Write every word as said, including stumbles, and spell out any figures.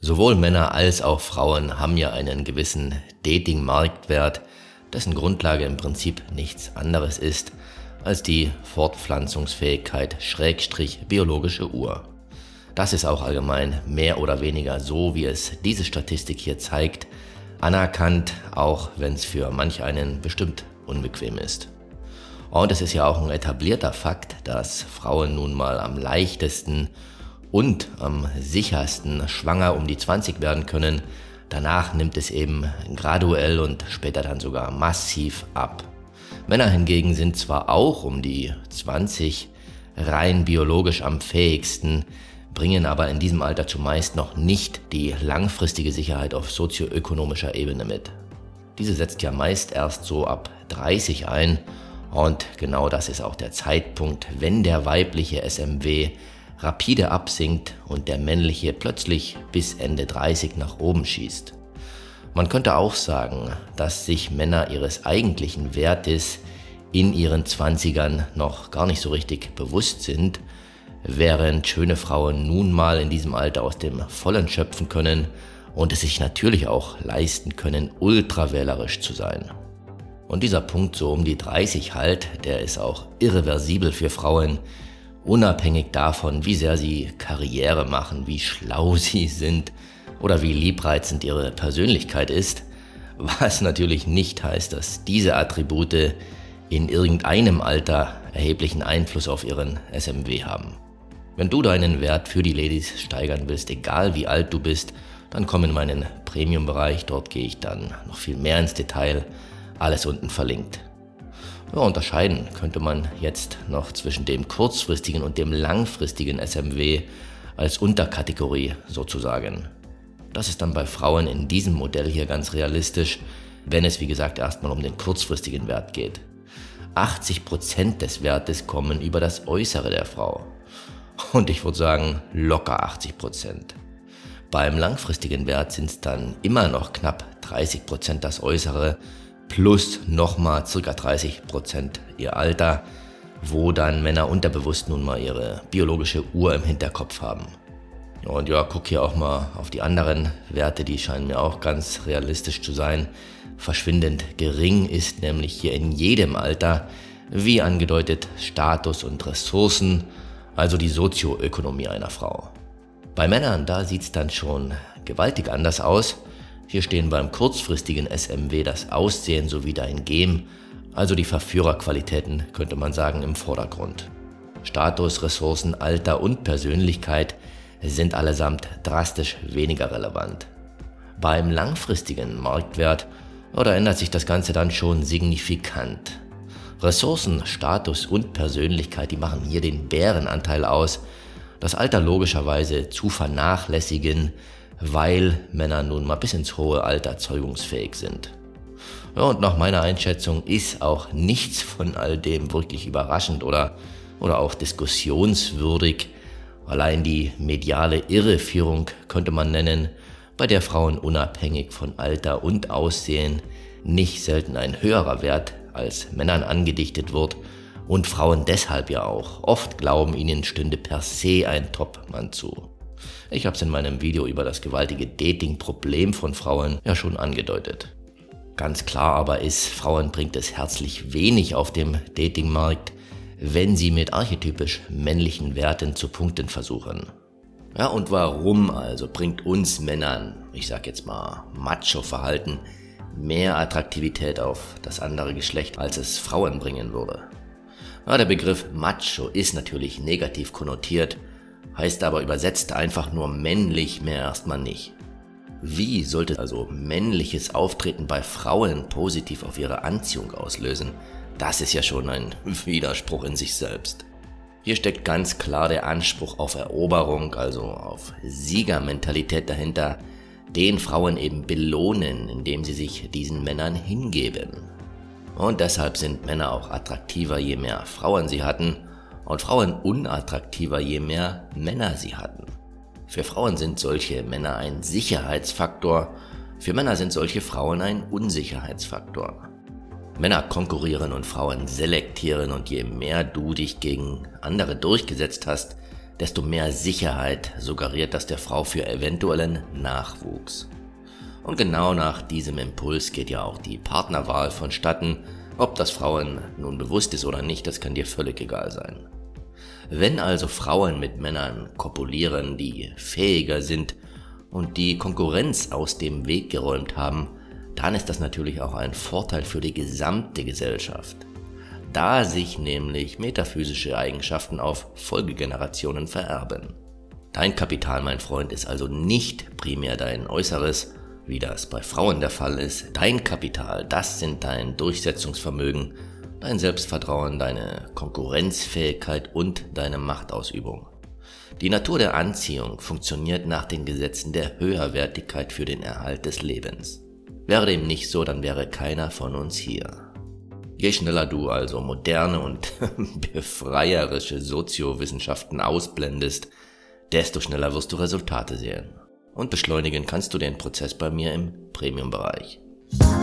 Sowohl Männer als auch Frauen haben ja einen gewissen Dating-Marktwert, dessen Grundlage im Prinzip nichts anderes ist als die Fortpflanzungsfähigkeit Schrägstrich biologische Uhr. Das ist auch allgemein mehr oder weniger so, wie es diese Statistik hier zeigt, anerkannt, auch wenn es für manch einen bestimmt unbequem ist. Und es ist ja auch ein etablierter Fakt, dass Frauen nun mal am leichtesten und am sichersten schwanger um die zwanzig werden können. Danach nimmt es eben graduell und später dann sogar massiv ab. Männer hingegen sind zwar auch um die zwanzig rein biologisch am fähigsten, bringen aber in diesem Alter zumeist noch nicht die langfristige Sicherheit auf sozioökonomischer Ebene mit. Diese setzt ja meist erst so ab dreißig ein und genau das ist auch der Zeitpunkt, wenn der weibliche S M W rapide absinkt und der männliche plötzlich bis Ende dreißig nach oben schießt. Man könnte auch sagen, dass sich Männer ihres eigentlichen Wertes in ihren Zwanzigern noch gar nicht so richtig bewusst sind, während schöne Frauen nun mal in diesem Alter aus dem Vollen schöpfen können und es sich natürlich auch leisten können, ultrawählerisch zu sein. Und dieser Punkt so um die dreißig halt, der ist auch irreversibel für Frauen, unabhängig davon, wie sehr sie Karriere machen, wie schlau sie sind oder wie liebreizend ihre Persönlichkeit ist, was natürlich nicht heißt, dass diese Attribute in irgendeinem Alter erheblichen Einfluss auf ihren S M W haben. Wenn du deinen Wert für die Ladies steigern willst, egal wie alt du bist, dann komm in meinen Premium-Bereich, dort gehe ich dann noch viel mehr ins Detail, alles unten verlinkt. Ja, unterscheiden könnte man jetzt noch zwischen dem kurzfristigen und dem langfristigen S M W als Unterkategorie sozusagen. Das ist dann bei Frauen in diesem Modell hier ganz realistisch, wenn es wie gesagt erstmal um den kurzfristigen Wert geht. achtzig Prozent des Wertes kommen über das Äußere der Frau. Und ich würde sagen locker achtzig Prozent. Beim langfristigen Wert sind es dann immer noch knapp dreißig Prozent das Äußere plus nochmal ca. dreißig Prozent ihr Alter, wo dann Männer unterbewusst nun mal ihre biologische Uhr im Hinterkopf haben. Und ja, guck hier auch mal auf die anderen Werte, die scheinen mir auch ganz realistisch zu sein. Verschwindend gering ist nämlich hier in jedem Alter, wie angedeutet, Status und Ressourcen, also die Sozioökonomie einer Frau. Bei Männern, da sieht es dann schon gewaltig anders aus. Hier stehen beim kurzfristigen S M W das Aussehen sowie dein Game, also die Verführerqualitäten, könnte man sagen, im Vordergrund. Status, Ressourcen, Alter und Persönlichkeit sind allesamt drastisch weniger relevant. Beim langfristigen Marktwert, oder ändert sich das Ganze dann schon signifikant. Ressourcen, Status und Persönlichkeit, die machen hier den Bärenanteil aus, das Alter logischerweise zu vernachlässigen, weil Männer nun mal bis ins hohe Alter zeugungsfähig sind. Ja, und nach meiner Einschätzung ist auch nichts von all dem wirklich überraschend oder, oder auch diskussionswürdig. Allein die mediale Irreführung könnte man nennen, bei der Frauen unabhängig von Alter und Aussehen nicht selten ein höherer Wert als Männern angedichtet wird und Frauen deshalb ja auch oft glauben, ihnen stünde per se ein Top-Mann zu. Ich habe es in meinem Video über das gewaltige Dating-Problem von Frauen ja schon angedeutet. Ganz klar aber ist, Frauen bringt es herzlich wenig auf dem Datingmarkt, wenn sie mit archetypisch männlichen Werten zu punkten versuchen. Ja, und warum also bringt uns Männern, ich sag jetzt mal Macho-Verhalten, mehr Attraktivität auf das andere Geschlecht, als es Frauen bringen würde? Ja, der Begriff Macho ist natürlich negativ konnotiert, heißt aber übersetzt einfach nur männlich mehr erstmal nicht. Wie sollte also männliches Auftreten bei Frauen positiv auf ihre Anziehung auslösen? Das ist ja schon ein Widerspruch in sich selbst. Hier steckt ganz klar der Anspruch auf Eroberung, also auf Siegermentalität dahinter, den Frauen eben belohnen, indem sie sich diesen Männern hingeben. Und deshalb sind Männer auch attraktiver, je mehr Frauen sie hatten, und Frauen unattraktiver, je mehr Männer sie hatten. Für Frauen sind solche Männer ein Sicherheitsfaktor, für Männer sind solche Frauen ein Unsicherheitsfaktor. Männer konkurrieren und Frauen selektieren, und je mehr du dich gegen andere durchgesetzt hast, desto mehr Sicherheit suggeriert das der Frau für eventuellen Nachwuchs. Und genau nach diesem Impuls geht ja auch die Partnerwahl vonstatten. Ob das Frauen nun bewusst ist oder nicht, das kann dir völlig egal sein. Wenn also Frauen mit Männern kopulieren, die fähiger sind und die Konkurrenz aus dem Weg geräumt haben, dann ist das natürlich auch ein Vorteil für die gesamte Gesellschaft, da sich nämlich metaphysische Eigenschaften auf Folgegenerationen vererben. Dein Kapital, mein Freund, ist also nicht primär dein Äußeres, wie das bei Frauen der Fall ist. Dein Kapital, das sind dein Durchsetzungsvermögen, dein Selbstvertrauen, deine Konkurrenzfähigkeit und deine Machtausübung. Die Natur der Anziehung funktioniert nach den Gesetzen der Höherwertigkeit für den Erhalt des Lebens. Wäre dem nicht so, dann wäre keiner von uns hier. Je schneller du also moderne und befreierische Soziowissenschaften ausblendest, desto schneller wirst du Resultate sehen. Und beschleunigen kannst du den Prozess bei mir im Premium-Bereich.